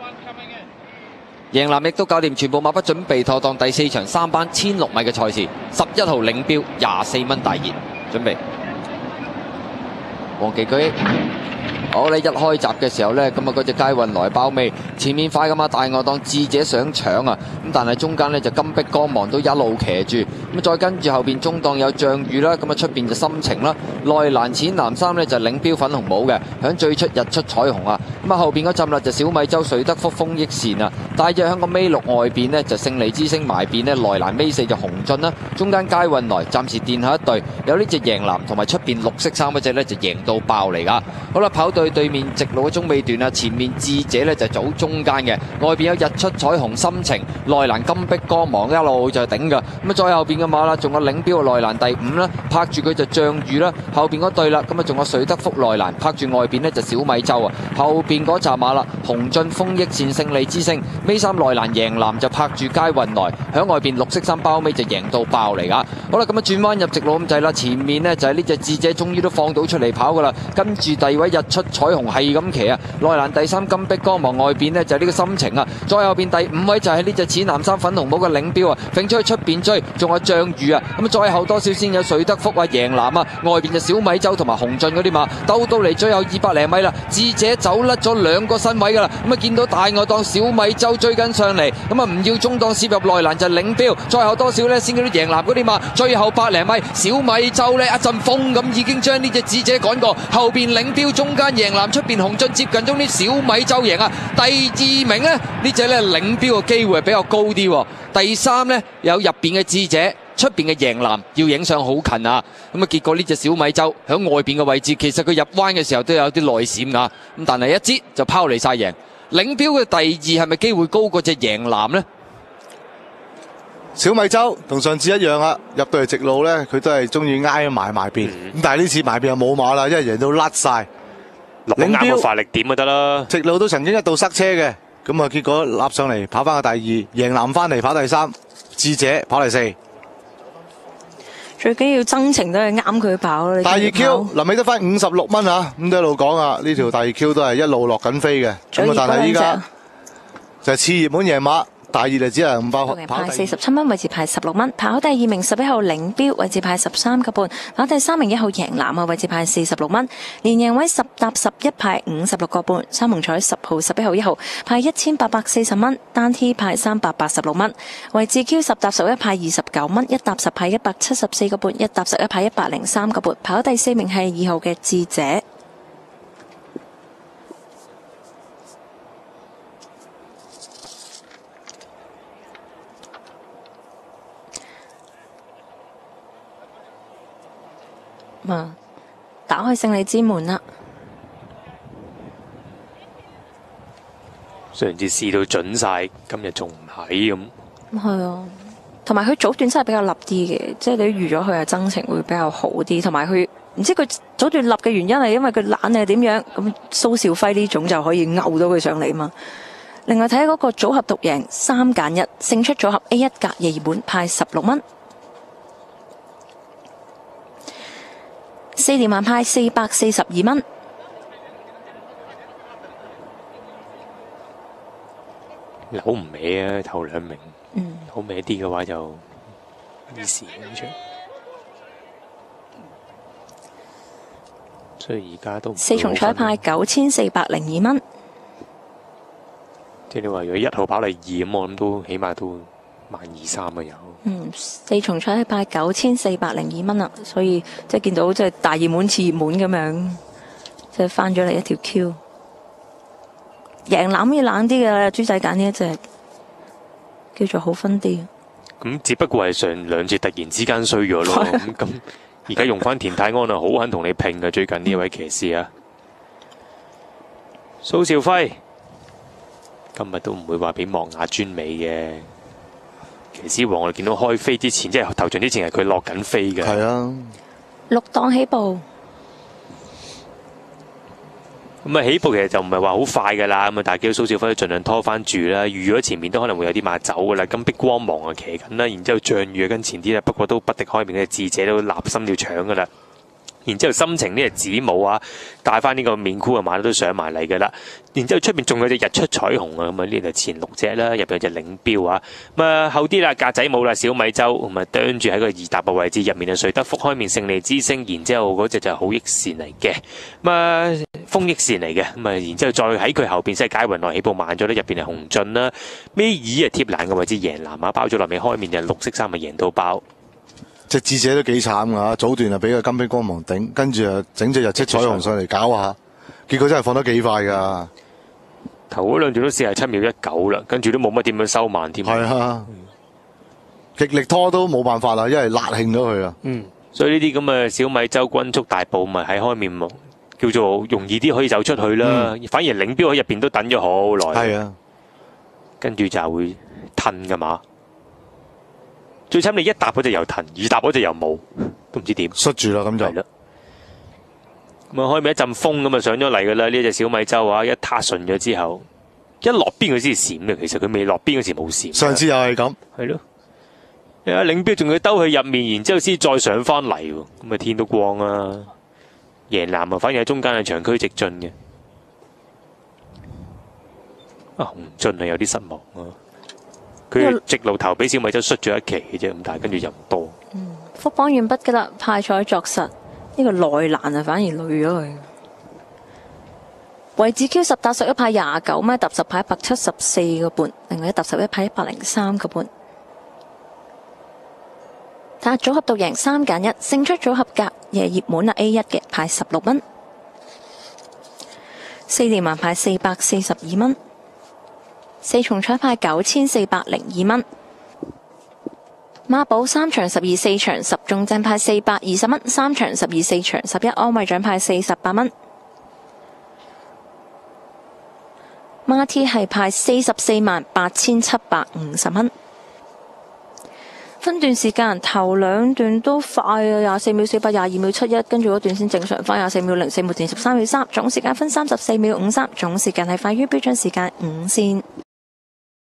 贏藍亦都搞掂全部馬匹，準備妥當第4場3班16米嘅賽事。11號領標24蚊大熱，準備。黃旗舉，好咧！一開閘嘅時候呢，咁啊嗰隻佳運來包尾，前面快噶嘛，大外檔智者想搶啊，咁但係中間呢，就金碧光芒都一路騎住，咁再跟住後邊中檔有象羽啦，咁啊出邊就心情啦，內欄淺藍衫呢，就領標粉紅帽嘅，響最出日出彩虹啊，咁啊後邊嗰陣啦就小米洲瑞德福豐益善啊，大約響個尾六外邊呢，就勝利之星埋邊呢，內欄尾4就紅進啦，中間佳運來暫時墊下一隊，有呢隻贏藍同埋出邊綠色衫嗰隻呢，就贏到爆嚟噶，好啦，跑到對面直路嘅中尾段啊，前面智者呢就走中間嘅，外邊有日出彩虹心情，內欄金碧光芒一路就頂噶，咁啊再後邊嘅馬啦，仲有領標內欄第5啦，拍住佢就象羽啦，後邊嗰隊啦，咁啊仲有瑞德福內欄，拍住外邊呢就小米洲啊，後邊嗰扎馬啦，紅進豐益善勝利之星，尾3內欄贏藍就拍住佳運來，響外邊綠色衫包尾就贏到爆嚟噶，好啦，咁啊轉彎入直路咁滯啦，前面呢就係呢隻智者終於都放到出嚟跑噶啦，跟住第2位日出彩虹係咁騎啊，內欄第3金碧光芒，外邊呢就係呢個心情啊，再後邊第5位就係呢隻淺藍衫粉紅帽嘅領標啊，揈出去出邊追，仲有象羽啊，咁啊再後多少先有瑞德福啊贏藍啊，外邊就小米洲同埋紅進嗰啲馬，兜到嚟最後200零米啦，智者走甩咗2個身位噶啦，咁啊見到大外檔小米洲追緊上嚟，咁啊唔要中檔攝入內欄就領標，再後多少呢？先嗰啲贏藍嗰啲馬，最後100零米小米洲呢一陣風咁已經將呢隻智者趕過，後邊領標中間贏藍出邊紅進接近中啲小米洲贏啊，第2名呢隻呢領標嘅機會係比較高啲，第3呢有入邊嘅智者，出邊嘅贏藍要影相好近啊，咁啊結果呢隻小米洲響外邊嘅位置，其實佢入彎嘅時候都有啲內閃噶，咁但係一支就拋離晒贏，領標嘅第2係咪機會高過隻贏藍呢？ 小米洲同上次一樣啊，入到嚟直路呢，佢都係中意挨埋邊，咁但係呢次埋邊又冇馬啦，因為贏到甩晒。 領標個發力點就得啦， 直路都曾經一度塞車嘅，咁啊結果立上嚟跑翻個第2，贏藍翻嚟跑第3，智者跑第4。 最緊要增程都係啱佢跑啦。 第2 Q 臨尾得翻56蚊啊，咁都一路講啊，呢條第2 Q 都係一路落緊飛嘅，咁啊但係依家就係次熱門贏馬。第2就只係5包， 跑47蚊，位置排16蚊。跑第2名11號領標，位置排13個半。跑第3名1號贏藍啊，位置排46蚊。連贏位10搭11排56個半。三紅彩10號、11號、1號排1840蚊，單 T 排386蚊。位置 Q 10搭11排29蚊，一搭10排174個半，一搭11排103個半。跑第4名係2號嘅智者。打開勝利之門啦！ 上次試到準晒，今日仲唔係咁？ 係啊，同埋佢早段真係比較立啲嘅，即係你預咗佢嘅增程會比較好啲，同埋佢唔知佢早段立嘅原因係因為佢懶定係點樣？咁蘇兆輝呢種就可以勾到佢上嚟嘛。另外睇嗰個組合獨贏3揀1勝出組合 A1 格夜本派16蚊。4連環派442蚊， 扭唔歪啊！頭2名，好歪啲嘅話就啲事咁出，所以而家都 4重彩派9402蚊。 即係你話如果1號跑第2咁，我諗都起碼都12000-13000啊有。 4重彩派9402蚊啦，所以即係見到即係大熱門次熱門咁樣，即係翻咗嚟一條 Q。贏攬要冷啲嘅啦，豬仔揀呢一隻叫做好分啲。 咁只不過係上2次突然之間衰咗咯，咁而家用翻田泰安啊，好肯同你拼嘅最近呢位騎師啊，蘇兆輝今日都唔會話俾莫雅專美嘅。騎師王我哋見到開飛之前，即係頭場之前係佢落緊飛嘅。 係啊 ，6檔起步。 咁啊起步其實就唔係話好快噶啦，咁啊但係見到蘇兆輝都盡量拖翻住啦，預咗前面都可能會有啲馬走噶啦，金碧光芒啊騎緊啦，然之後象羽跟前啲啦，不過都不敵開面嘅智者都立心要搶噶啦。 然之後心情呢隻子母啊，帶翻呢個面箍嘅馬都上埋嚟㗎啦。然之後出邊仲有隻日出彩虹啊，咁啊呢度前6隻啦，入邊有隻領標啊。咁啊後啲啦，格仔冇啦，小米洲咁啊啄住喺個2搭嘅位置入面啊，瑞德福開面勝利之星，然之後嗰隻就係好益善嚟嘅，咁啊豐益善嚟嘅，咁啊然之後再喺佢後邊即係佳雲來起步慢咗咧，入邊係紅進啦，尾二啊貼欄嘅位置贏藍馬包咗落面，開面就綠色衫啊贏到爆。 隻智者都幾慘㗎，早段啊俾個金碧光芒頂，跟住啊整隻日出彩虹上嚟搞下，結果真係放得幾快㗎。 頭嗰兩段都47秒19啦，跟住都冇乜點樣收慢添。 係啊，極力拖都冇辦法啦，因為辣興咗佢啊。 所以呢啲咁嘅小米洲均速大步咪喺開面叫做容易啲可以走出去啦。反而領標喺入邊都等咗好耐。 係啊，跟住就會褪㗎嘛。最慘你一搭嗰隻又褪，2搭嗰隻又冇，都唔知點。 摔住啦咁就。係啦。 咁啊開面一陣風咁啊上咗嚟㗎啦，呢隻小米洲啊一撻順咗之後，一落邊佢先閃嘅，其實佢未落邊嗰時冇閃。 上次又係咁。 係咯。領標仲要兜去入面，然之後先再上翻嚟喎，咁啊天都光啦。贏藍啊，反而喺中間係長驅直進嘅。紅進啊有啲失望啊。佢直路頭俾小米洲摔咗一期嘅啫，咁但係跟住又唔多。 福榜完畢噶啦，派彩作實呢個內欄啊，反而累咗佢。位置 Q 10搭11派29米，搭10派174個半，另外一搭11派103個半。睇下組合度贏3揀1，勝出組合格夜熱門啊 A1 嘅派16蚊，4連環派442蚊。4重彩派9402蚊，孖寶3場12、4場10中正派420蚊，3場12、4場11安慰獎派48蚊，孖 T 係派448750蚊。分段時間頭兩段都快啊，24秒48、22秒71，跟住嗰段先正常翻24秒04，末段13秒3，總時間分34秒53，總時間係快於標準時間5線。